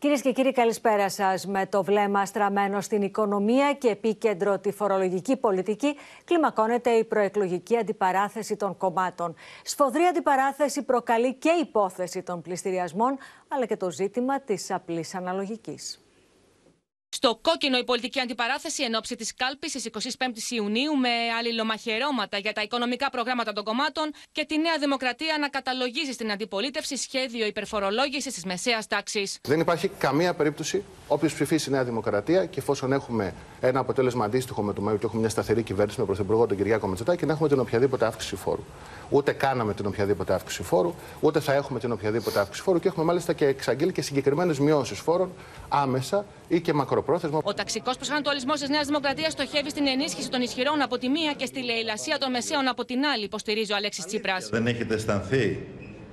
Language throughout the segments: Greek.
Κυρίες και κύριοι, καλησπέρα σας. Με το βλέμμα στραμμένο στην οικονομία και επίκεντρο τη φορολογική πολιτική, κλιμακώνεται η προεκλογική αντιπαράθεση των κομμάτων. Σφοδρή αντιπαράθεση προκαλεί και η υπόθεση των πληστηριασμών, αλλά και το ζήτημα της απλής αναλογικής. Στο κόκκινο η πολιτική αντιπαράθεση εν ώψη της κάλπης στις 25 Ιουνίου, με αλληλομαχαιρώματα για τα οικονομικά προγράμματα των κομμάτων και τη Νέα Δημοκρατία να καταλογίζει στην αντιπολίτευση σχέδιο υπερφορολόγησης της μεσαίας τάξης. Δεν υπάρχει καμία περίπτωση όποιος ψηφίσει η Νέα Δημοκρατία και εφόσον έχουμε ένα αποτέλεσμα αντίστοιχο με το ΜΕΟ και έχουμε μια σταθερή κυβέρνηση με πρωθυπουργό τον Κυριάκο Μητσοτάκη, να έχουμε την οποιαδήποτε αύξηση φόρου. Ούτε κάναμε την οποιαδήποτε αύξηση φόρου, ούτε θα έχουμε την οποιαδήποτε αύξηση φόρου και έχουμε μάλιστα και εξαγγείλει και συγκεκριμένες μειώσεις φόρων άμεσα ή και μακροπρόθεσμα. Ο ταξικός προσανατολισμός της Νέας Δημοκρατίας στοχεύει στην ενίσχυση των ισχυρών από τη μία και στη λαιλασία των μεσαίων από την άλλη, υποστηρίζει ο Αλέξης Τσίπρας. Δεν έχετε αισθανθεί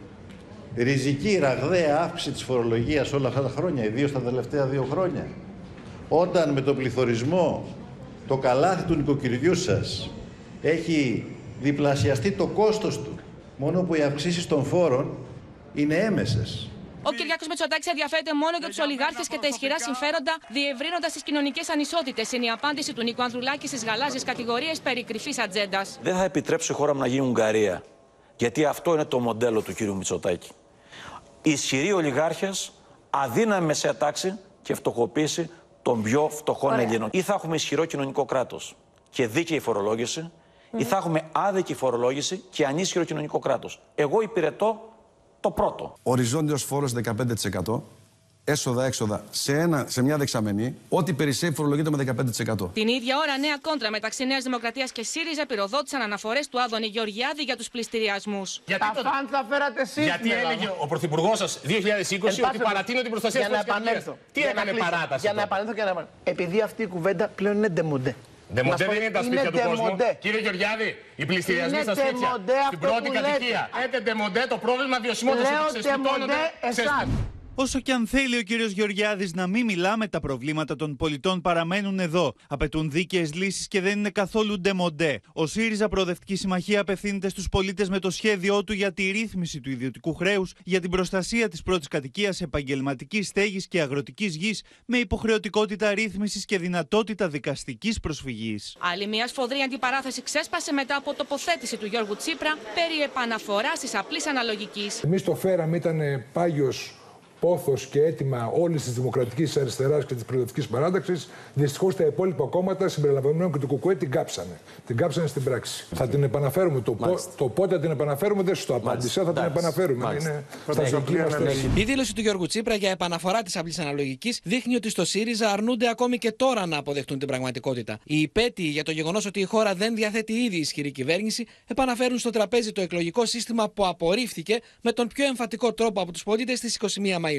ριζική ραγδαία αύξηση της φορολογίας όλα αυτά τα χρόνια, ιδίως τα τελευταία 2 χρόνια, όταν με τον πληθωρισμό το καλάθι του νοικοκυριού σας έχει διπλασιαστεί το κόστος του, μόνο που οι αυξήσεις των φόρων είναι έμεσες. Ο Κυριάκος Μητσοτάκης ενδιαφέρεται μόνο για τους ολιγάρχες και τα ισχυρά συμφέροντα, διευρύνοντας τις κοινωνικές ανισότητες. Είναι η απάντηση του Νίκου Ανδρουλάκη στις γαλάζιες κατηγορίες περί κρυφής ατζέντας. Δεν θα επιτρέψω η χώρα μου να γίνει Ουγγαρία. Γιατί αυτό είναι το μοντέλο του κύριου Μητσοτάκη. Ισχυροί ολιγάρχες, αδύναμη μεσαία τάξη και φτωχοποίηση των πιο φτωχών Ελλήνων. Ή θα έχουμε ισχυρό κοινωνικό κράτος και δίκαιη φορολόγηση, ή θα έχουμε άδικη φορολόγηση και ανίσχυρο κοινωνικό κράτος. Εγώ υπηρετώ το πρώτο. Οριζόντιος φόρος 15%, έσοδα-έξοδα σε μια δεξαμενή, ό,τι περισσεύει φορολογείται με 15%. Την ίδια ώρα, νέα κόντρα μεταξύ Νέας Δημοκρατίας και ΣΥΡΙΖΑ πυροδότησαν αναφορές του Άδωνη Γεωργιάδη για τους πληστηριασμούς. Τα φαν θα φέρατε εσείς. Γιατί έλεγε ο πρωθυπουργός σας 2020 ότι παρατείνω την προστασία της πολιτικής. Τι έκανε παράταση. Για να επανέλθω και να επανέλθω. Επειδή αυτή η κουβέντα πλέον είναι ντεμοντέ. Ντεμοντέ δεν είναι τα σπίτια του κόσμου. Κύριε Γεωργιάδη, οι πληστηριασμοί στα σπίτια, στην πρώτη κατοικία. Έχετε ντεμοντέ το πρόβλημα βιωσιμότητας ότι ξεσπιτώνονται. Όσο και αν θέλει ο κύριος Γεωργιάδης να μην μιλάμε, τα προβλήματα των πολιτών παραμένουν εδώ. Απαιτούν δίκαιες λύσεις και δεν είναι καθόλου ντεμοντέ. Ο ΣΥΡΙΖΑ Προοδευτική Συμμαχία απευθύνεται στους πολίτες με το σχέδιό του για τη ρύθμιση του ιδιωτικού χρέους, για την προστασία της πρώτης κατοικίας, επαγγελματικής στέγης και αγροτικής γης, με υποχρεωτικότητα ρύθμισης και δυνατότητα δικαστικής προσφυγής. Άλλη μια σφοδρή αντιπαράθεση ξέσπασε μετά από τοποθέτηση του Γιώργου Τσίπρα περί επαναφοράς της απλής αναλογικής. Εμείς το φέραμε, ήταν πάγιος πόθος και αίτημα όλης της Δημοκρατικής Αριστεράς και της Προοδευτικής Παράταξης. Δυστυχώς τα υπόλοιπα κόμματα, συμπεριλαμβανομένου και του ΚΚΕ, την κάψανε. Την κάψανε στην πράξη. Θα την επαναφέρουμε. Το πότε θα την επαναφέρουμε δεν σου το απάντησα. Θα την επαναφέρουμε. Είναι στρατηγική μας θέση. Η δήλωση του Γιώργου Τσίπρα για επαναφορά της απλής αναλογικής δείχνει ότι στο ΣΥΡΙΖΑ αρνούνται ακόμη και τώρα να αποδεχτούν την πραγματικότητα. Οι υπέτειοι για το γεγονός ότι η χώρα δεν διαθέτει ήδη ισχυρή κυβέρνηση επαναφέρουν στο τραπέζι το εκλογικό σύστημα που απορρίφθηκε με τον πιο εμφατικό τρόπο από τους πολίτες στις 21 Μαΐου.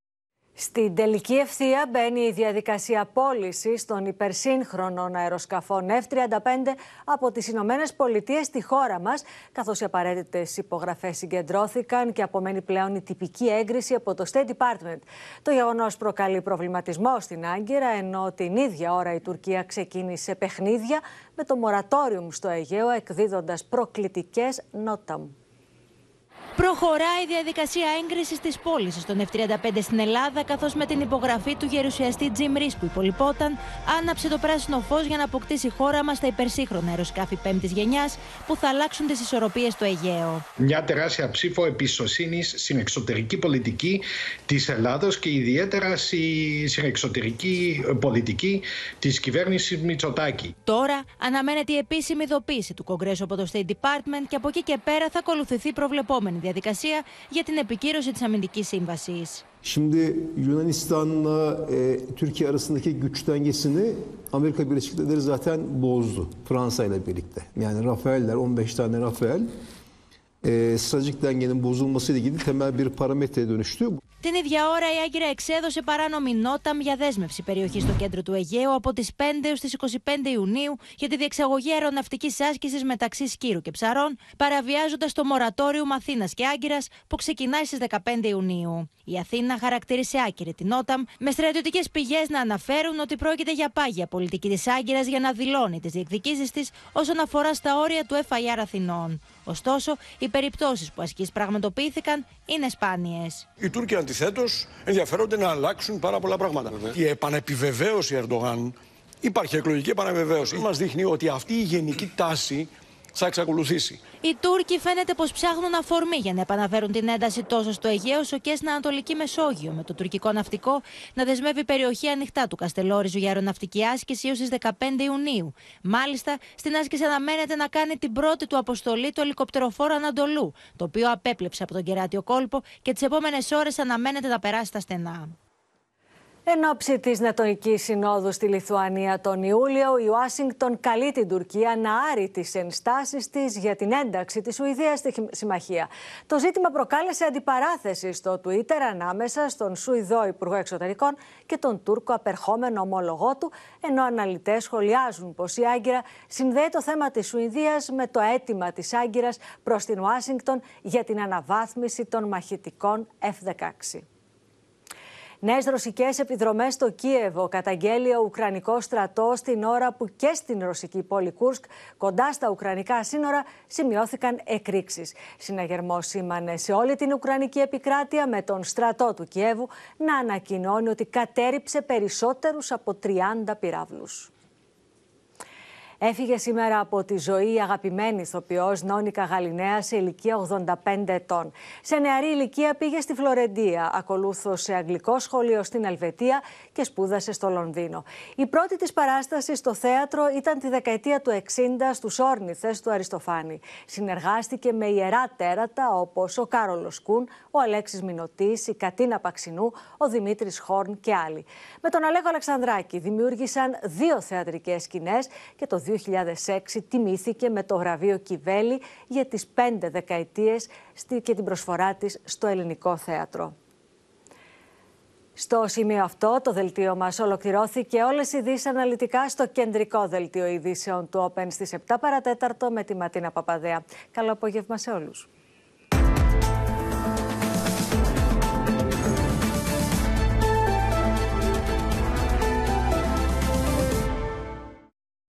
Στην τελική ευθεία μπαίνει η διαδικασία πώλησης των υπερσύγχρονων αεροσκαφών F-35 από τις Ηνωμένες Πολιτείες στη χώρα μας, καθώς οι απαραίτητες υπογραφές συγκεντρώθηκαν και απομένει πλέον η τυπική έγκριση από το State Department. Το γεγονός προκαλεί προβληματισμό στην Άγκυρα, ενώ την ίδια ώρα η Τουρκία ξεκίνησε παιχνίδια με το μορατόριουμ στο Αιγαίο, εκδίδοντας προκλητικές νόταμ. Προχωράει η διαδικασία έγκρισης της πώλησης των F-35 στην Ελλάδα, καθώς με την υπογραφή του γερουσιαστή Jim Rees που υπολοιπόταν, άναψε το πράσινο φως για να αποκτήσει η χώρα μας τα υπερσύγχρονα αεροσκάφη πέμπτης γενιάς που θα αλλάξουν τις ισορροπίες στο Αιγαίο. Μια τεράστια ψήφο εμπιστοσύνης στην εξωτερική πολιτική της Ελλάδος και ιδιαίτερα στην εξωτερική πολιτική της κυβέρνησης Μητσοτάκη. Τώρα αναμένεται η επίσημη ειδοποίηση του Κογκρέσου από το State Department και από εκεί και πέρα θα ακολουθηθεί προβλεπόμενη διαδικασία για την επικύρωση της αμυντικής σύμβασης. Şimdi Yunanistan'la Türkiye arasındaki güç dengesini Amerika Birleşik Devletleri zaten bozdu Fransa ile birlikte. Yani Rafael'ler 15 tane Rafael stratejik dengenin bozulmasıyla ilgili temel bir parametreye dönüştü. Την ίδια ώρα η Άγκυρα εξέδωσε παράνομη νόταμ για δέσμευση περιοχής στο κέντρο του Αιγαίου από τις 5 έως τις 25 Ιουνίου για τη διεξαγωγή αεροναυτικής άσκησης μεταξύ Σκύρου και Ψαρών, παραβιάζοντας το μορατόριουμ Αθήνας και Άγκυρας που ξεκινάει στις 15 Ιουνίου. Η Αθήνα χαρακτήρισε άκυρη την νόταμ, με στρατιωτικές πηγές να αναφέρουν ότι πρόκειται για πάγια πολιτική της Άγκυρας για να δηλώνει τις διεκδικήσεις της όσον αφορά στα όρια του FIR Αθηνών. Ωστόσο, η περιπτώσεις που ασκήσεις πραγματοποιήθηκαν είναι σπάνιες. Οι Τούρκοι αντιθέτως ενδιαφέρονται να αλλάξουν πάρα πολλά πράγματα. Η επανεπιβεβαίωση Ερντογάν, υπάρχει εκλογική επανεπιβεβαίωση, μας δείχνει ότι αυτή η γενική τάση θα εξακολουθήσει. Οι Τούρκοι φαίνεται πως ψάχνουν αφορμή για να επαναφέρουν την ένταση τόσο στο Αιγαίο όσο και στην Ανατολική Μεσόγειο, με το τουρκικό ναυτικό να δεσμεύει περιοχή ανοιχτά του Καστελόριζου για αεροναυτική άσκηση έως τις 15 Ιουνίου. Μάλιστα, στην άσκηση αναμένεται να κάνει την πρώτη του αποστολή το ελικοπτεροφόρο Ανατολού, το οποίο απέπλεψε από τον Κεράτιο κόλπο και τις επόμενες ώρες αναμένεται να περάσει στα στενά. Εν ώψη της Νατοικής Συνόδου στη Λιθουανία τον Ιούλιο, η Ουάσιγκτον καλεί την Τουρκία να άρει τις ενστάσεις της για την ένταξη της Σουηδίας στη συμμαχία. Το ζήτημα προκάλεσε αντιπαράθεση στο Twitter ανάμεσα στον Σουηδό Υπουργό Εξωτερικών και τον Τούρκο απερχόμενο ομόλογό του, ενώ αναλυτές σχολιάζουν πως η Άγκυρα συνδέει το θέμα της Σουηδίας με το αίτημα της Άγκυρας προς την Ουάσιγκτον για την αναβάθμιση των μαχητικών F-16. Νέες ρωσικές επιδρομές στο Κίεβο καταγγέλει ο Ουκρανικός στρατός την ώρα που και στην ρωσική πόλη Κούρσκ, κοντά στα ουκρανικά σύνορα, σημειώθηκαν εκρήξεις. Συναγερμός σήμανε σε όλη την Ουκρανική επικράτεια, με τον στρατό του Κιέβου να ανακοινώνει ότι κατέρριψε περισσότερους από 30 πυράβλους. Έφυγε σήμερα από τη ζωή η αγαπημένη ηθοποιός Νόνικα Γαλινέα σε ηλικία 85 ετών. Σε νεαρή ηλικία πήγε στη Φλωρεντία, ακολούθως σε αγγλικό σχολείο στην Ελβετία και σπούδασε στο Λονδίνο. Η πρώτη της παράσταση στο θέατρο ήταν τη δεκαετία του 60 στους Όρνηθες του Αριστοφάνη. Συνεργάστηκε με ιερά τέρατα όπως ο Κάρολος Κούν, ο Αλέξης Μινωτής, η Κατίνα Παξινού, ο Δημήτρης Χόρν και άλλοι. Με τον Αλέκο Αλεξανδράκη δημιούργησαν 2 θεατρικές σκηνές και το 2006 τιμήθηκε με το βραβείο Κιβέλη για τις 5 δεκαετίες και την προσφορά της στο ελληνικό θέατρο. Στο σημείο αυτό το δελτίο μας ολοκληρώθηκε. Όλες οι ειδήσεις αναλυτικά στο κεντρικό δελτίο ειδήσεων του Open στις 7 παρατέταρτο με τη Ματίνα Παπαδέα. Καλό απόγευμα σε όλους.